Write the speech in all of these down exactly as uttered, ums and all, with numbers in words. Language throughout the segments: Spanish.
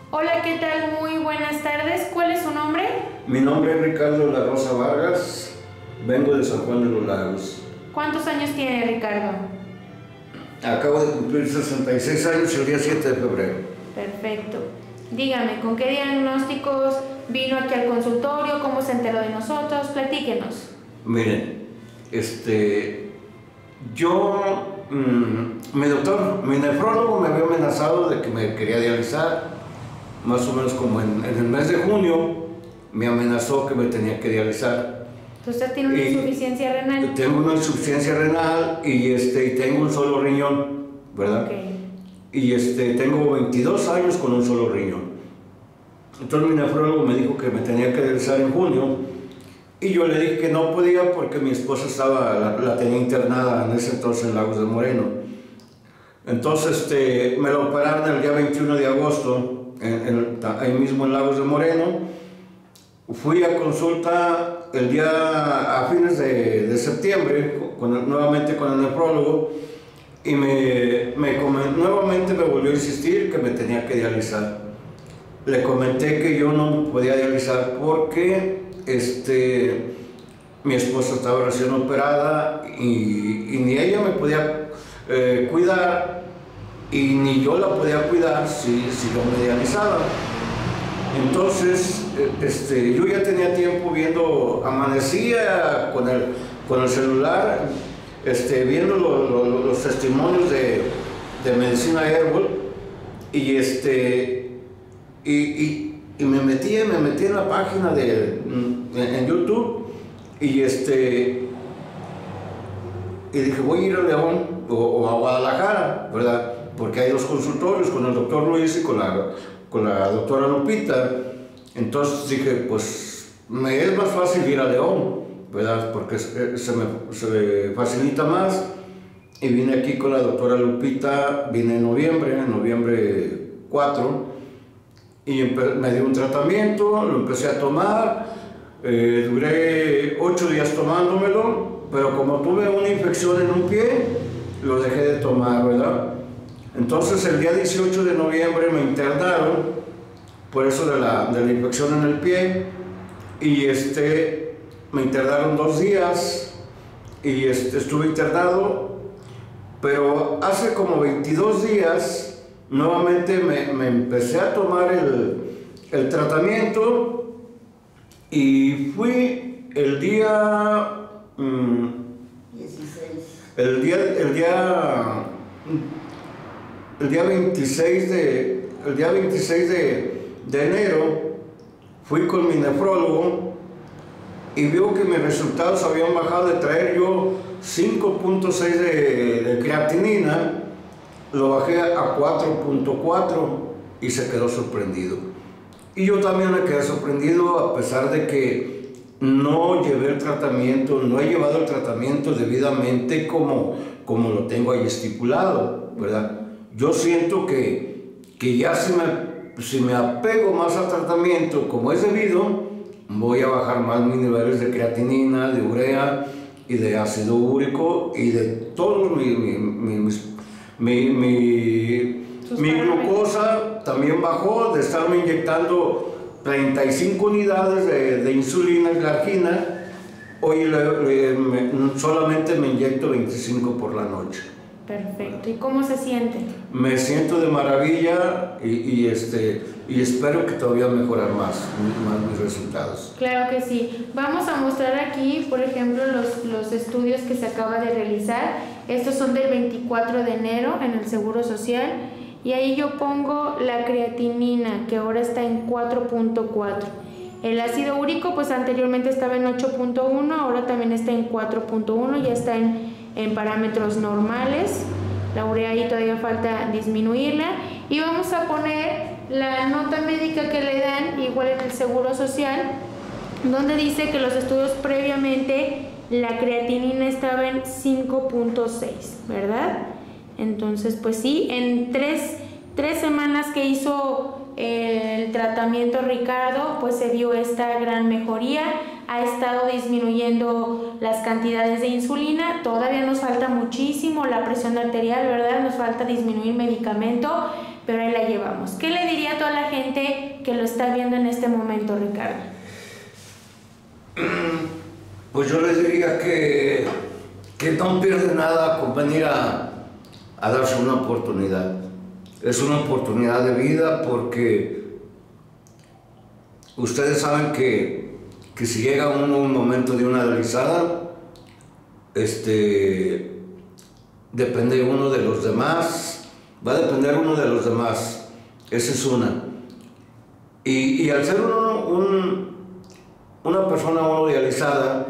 Hola, ¿qué tal? Muy buenas tardes. ¿Cuál es su nombre? Mi nombre es Ricardo La Rosa Vargas, vengo de San Juan de los Lagos. ¿Cuántos años tiene Ricardo? Acabo de cumplir sesenta y seis años el día siete de febrero. Perfecto. Dígame, ¿con qué diagnósticos vino aquí al consultorio? ¿Cómo se enteró de nosotros? Platíquenos. Miren, este, yo, mmm, mi doctor, mi nefrólogo me había amenazado de que me quería dializar, más o menos como en, en el mes de junio, me amenazó que me tenía que dializar. ¿Usted tiene una y insuficiencia renal? Tengo una insuficiencia renal y, este, y tengo un solo riñón, ¿verdad? Okay. Y este, tengo veintidós años con un solo riñón. Entonces mi nefrólogo me dijo que me tenía que dializar en junio y yo le dije que no podía porque mi esposa estaba, la, la tenía internada en ese entonces en Lagos de Moreno. Entonces este, me lo operaron el día veintiuno de agosto, en, en, ahí mismo en Lagos de Moreno. Fui a consulta el día, a fines de, de septiembre, con el, nuevamente con el nefrólogo, y me, me, nuevamente me volvió a insistir que me tenía que dializar. Le comenté que yo no me podía dializar porque este, mi esposa estaba recién operada y, y ni ella me podía eh, cuidar y ni yo la podía cuidar si, si yo me dializaba. Entonces, este, yo ya tenía tiempo viendo, amanecía con el, con el celular, este, viendo lo, lo, los testimonios de, de medicina herbal y, este, y, y, y me metí, me metí en la página de, en YouTube y, este, y dije, voy a ir a León o, o a Guadalajara, ¿verdad? Porque hay dos consultorios, con el doctor Luis y con la, con la doctora Lupita. Entonces dije, pues me es más fácil ir a León, ¿verdad? Porque se, se, me, se me facilita más. Y vine aquí con la doctora Lupita, vine en noviembre, en noviembre cuatro, y me dio un tratamiento, lo empecé a tomar, eh, duré ocho días tomándomelo, pero como tuve una infección en un pie, lo dejé de tomar, ¿verdad? Entonces el día dieciocho de noviembre me internaron por eso de la, de la infección en el pie y este, me internaron dos días y este, estuve internado, pero hace como veintidós días nuevamente me, me empecé a tomar el, el tratamiento y fui el día mmm, dieciséis. El día, el día El día veintiséis de, el día veintiséis de, de enero fui con mi nefrólogo y vio que mis resultados habían bajado de traer yo cinco punto seis de, de creatinina, lo bajé a cuatro punto cuatro y se quedó sorprendido. Y yo también me quedé sorprendido a pesar de que no llevé el tratamiento, no he llevado el tratamiento debidamente como, como lo tengo ahí estipulado, ¿verdad? Yo siento que, que ya si me, si me apego más al tratamiento como es debido, voy a bajar más mis niveles de creatinina, de urea y de ácido úrico y de todo mi, mi, mi, mi, mi, mi glucosa también bajó de estarme inyectando treinta y cinco unidades de, de insulina glargina. Hoy le, le, me, solamente me inyecto veinticinco por la noche. Perfecto. ¿Y cómo se siente? Me siento de maravilla y, y, este, y espero que todavía mejorar más, más mis resultados. Claro que sí. Vamos a mostrar aquí, por ejemplo, los, los estudios que se acaba de realizar. Estos son del veinticuatro de enero en el Seguro Social. Y ahí yo pongo la creatinina, que ahora está en cuatro punto cuatro. El ácido úrico, pues anteriormente estaba en ocho punto uno, ahora también está en cuatro punto uno, ya está en... en parámetros normales. La urea ahí todavía falta disminuirla y vamos a poner la nota médica que le dan igual en el Seguro Social, donde dice que los estudios previamente la creatinina estaba en cinco punto seis, ¿verdad? Entonces pues sí, en tres, tres semanas que hizo el tratamiento Ricardo, pues se vio esta gran mejoría. Ha estado disminuyendo las cantidades de insulina, todavía nos falta muchísimo la presión arterial, ¿verdad? Nos falta disminuir medicamento, pero ahí la llevamos. ¿Qué le diría a toda la gente que lo está viendo en este momento, Ricardo? Pues yo les diría que, que no pierde nada con venir a, a darse una oportunidad. Es una oportunidad de vida porque ustedes saben que, que si llega uno a un momento de una realizada, este, depende uno de los demás, va a depender uno de los demás, esa es una. Y, y al ser uno un, una persona uno idealizada,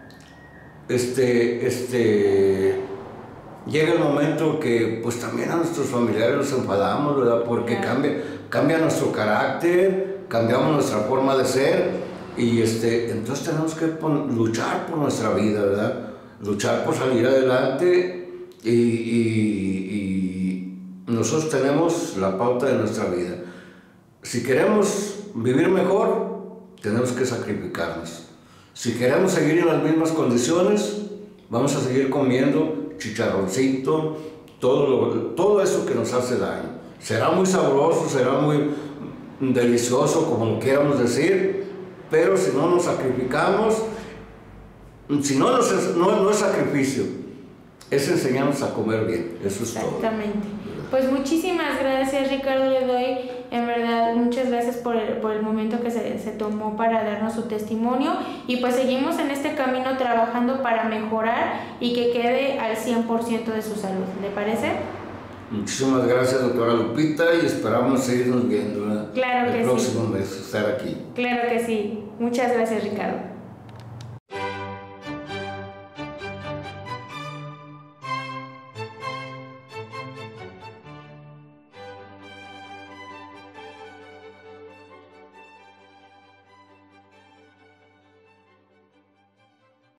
este, este, llega el momento que pues también a nuestros familiares nos enfadamos, ¿verdad? Porque cambia, cambia nuestro carácter, cambiamos nuestra forma de ser y este, entonces tenemos que pon, luchar por nuestra vida, ¿verdad? Luchar por salir adelante y, y, y nosotros tenemos la pauta de nuestra vida. Si queremos vivir mejor, tenemos que sacrificarnos. Si queremos seguir en las mismas condiciones, vamos a seguir comiendo chicharroncito, todo, lo, todo eso que nos hace daño. Será muy sabroso, será muy delicioso, como lo quieramos decir, pero si no nos sacrificamos, si no, nos, no, no es sacrificio, es enseñarnos a comer bien, eso es todo. Exactamente. Pues muchísimas gracias, Ricardo, le doy, en verdad, muchas gracias por el, por el momento que se, se tomó para darnos su testimonio y pues seguimos en este camino trabajando para mejorar y que quede al cien por ciento de su salud, ¿le parece? Muchísimas gracias, doctora Lupita, y esperamos seguirnos viendo, ¿verdad? Claro que sí. El próximo mes estar aquí. Claro que sí. Muchas gracias, Ricardo.